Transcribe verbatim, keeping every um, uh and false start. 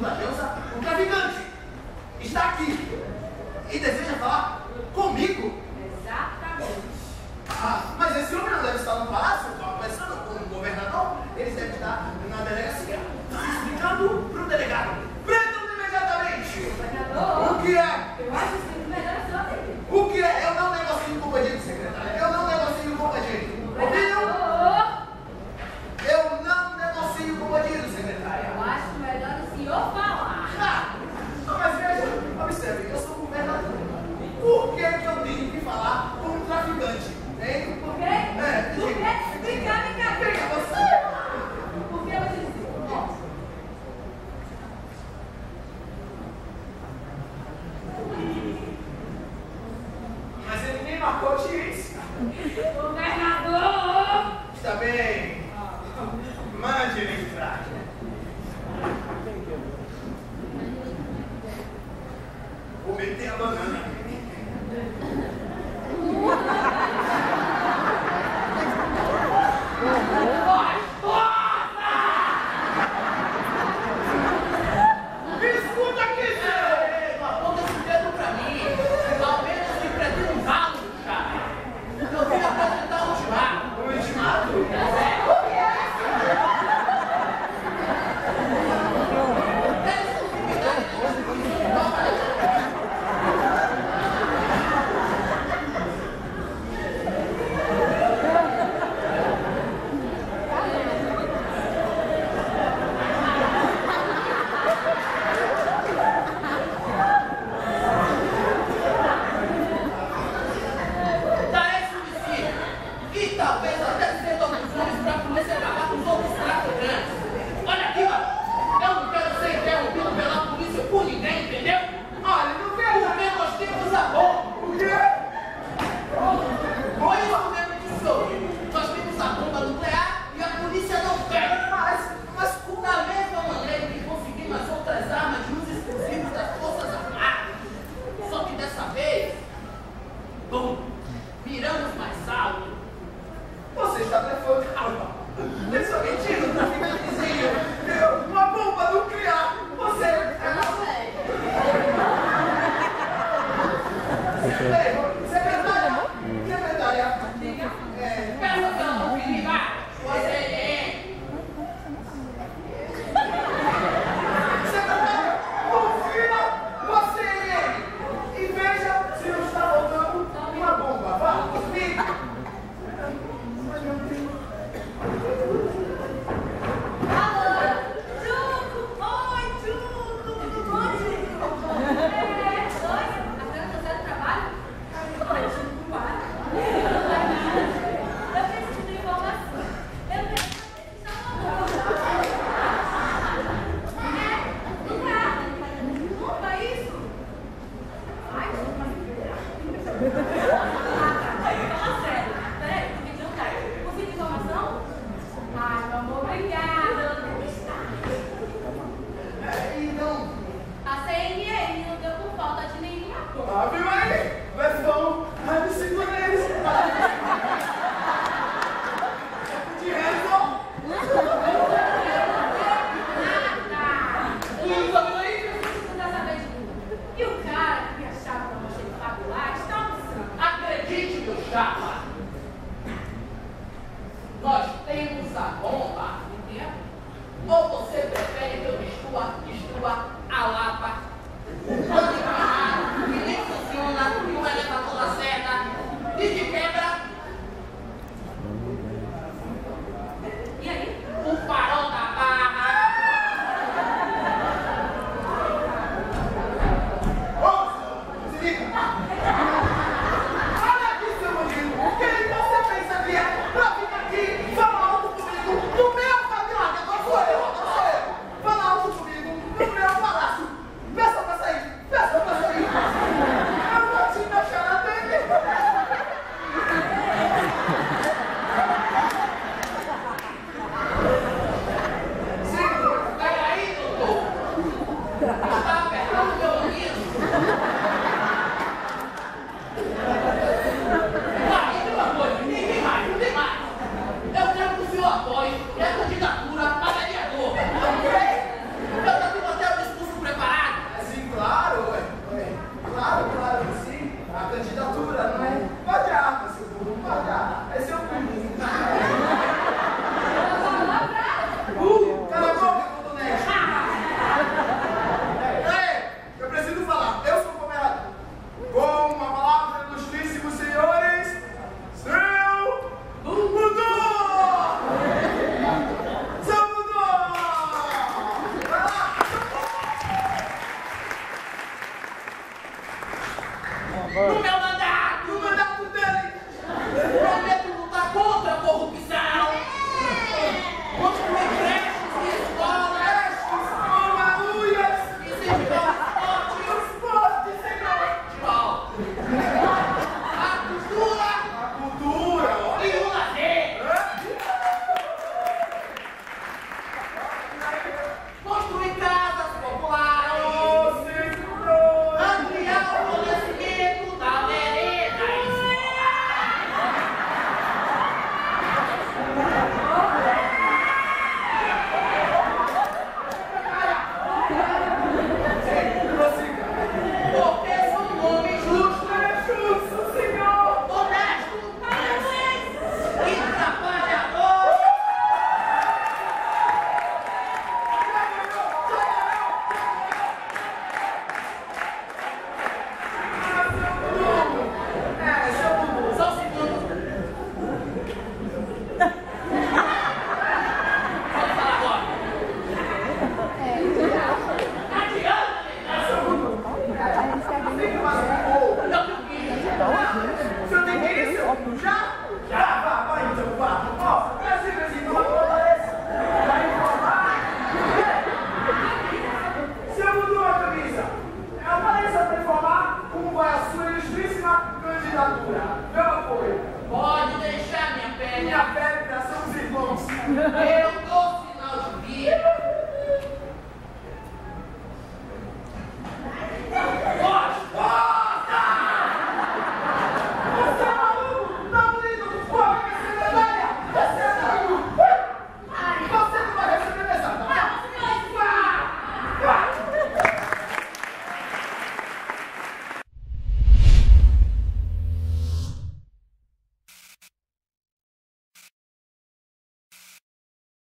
da deusa, o traficante está aqui e deseja falar comigo. Exatamente. Ah, mas esse homem não deve estar no palácio, conversando com o governador. Eles devem estar na delegacia, explicando para o delegado. Prendam-me imediatamente. Governador, O que é? eu acho que o melhor é só dele. O que é? Eu não negocio com o bandido, secretária. Eu não negocio com o bandido. Ouviram? Governador, Eu não negocio com o bandido, secretária. eu acho melhor o senhor falar. Ah, mas veja, observe, eu sou governador. Por que que eu tenho que falar com um traficante? Hein? Por quê? É, Por diga. quê? Vem cá, vem cá. Quem é você? Por que eu vou te dizer? Ó, Mas ele nem marcou audiência. governador! Está bem. Mande ele entrar. Vou meter a banana. Escuta aqui, Zé! Aponta esse dedo pra mim. Ao menos me pretendo um ralo, cara. Eu vim apresentar um ultimato. Um ultimato? Darei suicídio. E talvez até cento opções pra polícia acabar com os outros traficantes. Olha aqui, ó. Eu não quero ser interrompido pela polícia por ninguém, entendeu? Olha, não vê Porque nós temos amor. o quê? Foi isso mesmo que soube. Nós temos a bomba nuclear e a polícia não tem. Mas, mas como? Da mesma maneira que conseguimos as outras armas de uso exclusivo das Forças Armadas. Só que dessa vez, bom, miramos mais alto. Você está blefando. Isso é mentira, traficantezinho. Eu, uma bomba nuclear. Você é maluco. Peraí, no meu